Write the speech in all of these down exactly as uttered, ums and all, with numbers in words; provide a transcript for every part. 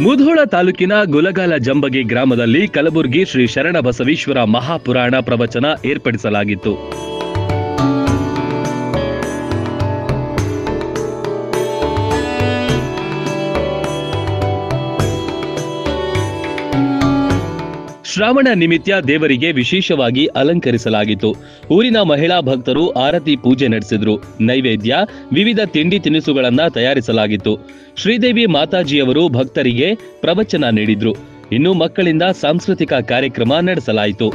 ಮುಧೋಳ ತಾಲೂಕಿನ ಗುಲಗಾಲ ಜಂಬಗಿ ಗ್ರಾಮದಲ್ಲಿ ಕಲಬುರಗಿ ಶ್ರೀ ಶರಣ ಬಸವೇಶ್ವರ ಮಹಾಪುರಾಣ ಪ್ರವಚನ ಏರ್ಪಡಿಸಲಾಗಿತ್ತು. ಶ್ರಾವಣ ನಿಮಿತ್ತ ದೇವರಿಗೆ ವಿಶೇಷವಾಗಿ ಅಲಂಕರಿಸಲಾಗಿತ್ತು. ಊರಿನ ಮಹಿಳಾ ಭಕ್ತರು ಆರತಿ ಪೂಜೆ ನಡೆಸಿದ್ರು. ನೈವೇದ್ಯ, ವಿವಿಧ ತಿಂಡಿ ತಿನಿಸುಗಳನ್ನ ತಯಾರಿಸಲಾಗಿತ್ತು. ಶ್ರೀದೇವಿ ಮಾತಾಜಿಯವರು ಭಕ್ತರಿಗೆ ಪ್ರವಚನ ನೀಡಿದ್ರು. ಇನ್ನು ಮಕ್ಕಳಿಂದ ಸಾಂಸ್ಕೃತಿಕ ಕಾರ್ಯಕ್ರಮ ನಡೆಸಲಾಯಿತು.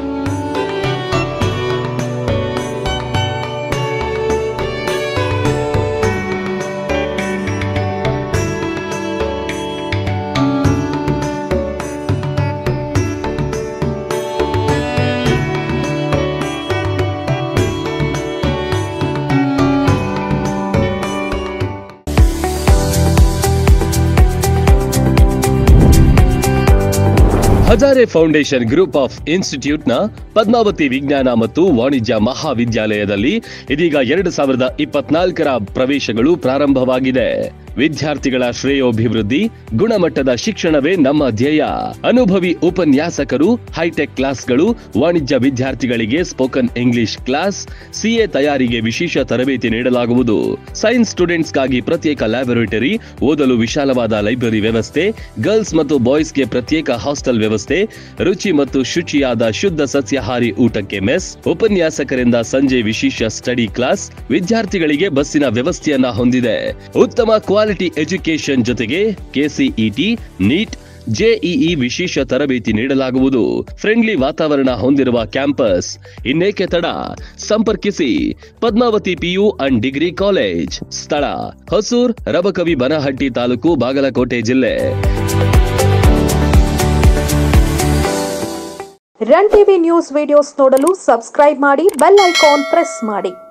ಹಜಾರೆ ಫೌಂಡೇಶನ್ ಗ್ರೂಪ್ ಆಫ್ ಇನ್ಸ್ಟಿಟ್ಯೂಟ್ನ ಪದ್ಮಾವತಿ ವಿಜ್ಞಾನ ಮತ್ತು ವಾಣಿಜ್ಯ ಮಹಾವಿದ್ಯಾಲಯದಲ್ಲಿ ಇದೀಗ ಎರಡು ಸಾವಿರದ ಇಪ್ಪತ್ನಾಲ್ಕರ ಪ್ರವೇಶಗಳು ಪ್ರಾರಂಭವಾಗಿದೆ. ವಿದ್ಯಾರ್ಥಿಗಳ ಶ್ರೇಯೋಭಿವೃದ್ಧಿ, ಗುಣಮಟ್ಟದ ಶಿಕ್ಷಣವೇ ನಮ್ಮ ಧ್ಯೇಯ. ಅನುಭವಿ ಉಪನ್ಯಾಸಕರು, ಹೈಟೆಕ್ ಕ್ಲಾಸ್ಗಳು, ವಾಣಿಜ್ಯ ವಿದ್ಯಾರ್ಥಿಗಳಿಗೆ ಸ್ಪೋಕನ್ ಇಂಗ್ಲಿಷ್ ಕ್ಲಾಸ್, ಸಿಎ ತಯಾರಿಗೆ ವಿಶೇಷ ತರಬೇತಿ ನೀಡಲಾಗುವುದು. ಸೈನ್ಸ್ ಸ್ಟೂಡೆಂಟ್ಸ್ಗಾಗಿ ಪ್ರತ್ಯೇಕ ಲ್ಯಾಬೊರೇಟರಿ, ಓದಲು ವಿಶಾಲವಾದ ಲೈಬ್ರರಿ ವ್ಯವಸ್ಥೆ, ಗರ್ಲ್ಸ್ ಮತ್ತು ಬಾಯ್ಸ್ಗೆ ಪ್ರತ್ಯೇಕ ಹಾಸ್ಟೆಲ್ ವ್ಯವಸ್ಥೆ, ರುಚಿ ಮತ್ತು ಶುಚಿಯಾದ ಶುದ್ಧ ಸಸ್ಯಾಹಾರಿ ಊಟಕ್ಕೆ ಮೆಸ್, ಉಪನ್ಯಾಸಕರಿಂದ ಸಂಜೆ ವಿಶೇಷ ಸ್ಟಡಿ ಕ್ಲಾಸ್, ವಿದ್ಯಾರ್ಥಿಗಳಿಗೆ ಬಸ್ಸಿನ ವ್ಯವಸ್ಥೆಯನ್ನ ಹೊಂದಿದೆ. ಉತ್ತಮ ಕ್ವಾಲಿಟಿ ಎಜುಕೇಶನ್ ಜೊತೆಗೆ ಕೆಸಿಇಟಿ, ನೀಟ್, ಜೆಇಇ ವಿಶೇಷ ತರಬೇತಿ ನೀಡಲಾಗುವುದು. ಫ್ರೆಂಡ್ಲಿ ವಾತಾವರಣ ಹೊಂದಿರುವ ಕ್ಯಾಂಪಸ್. ಇನ್ನೇಕೆ ತಡ, ಸಂಪರ್ಕಿಸಿ Padmavati PU and degree college. ಸ್ಥಳ ಹೊಸೂರ್, ರಬಕವಿ ಬನಹಟ್ಟಿ ತಾಲೂಕು, ಬಾಗಲಕೋಟೆ ಜಿಲ್ಲೆ. ರನ್ ಟಿವಿ ನ್ಯೂಸ್ ವಿಡಿಯೋಸ್ ನೋಡಲು ಸಬ್ಸ್ಕ್ರೈಬ್ ಮಾಡಿ, ಬೆಲ್ ಐಕಾನ್ ಪ್ರೆಸ್ ಮಾಡಿ.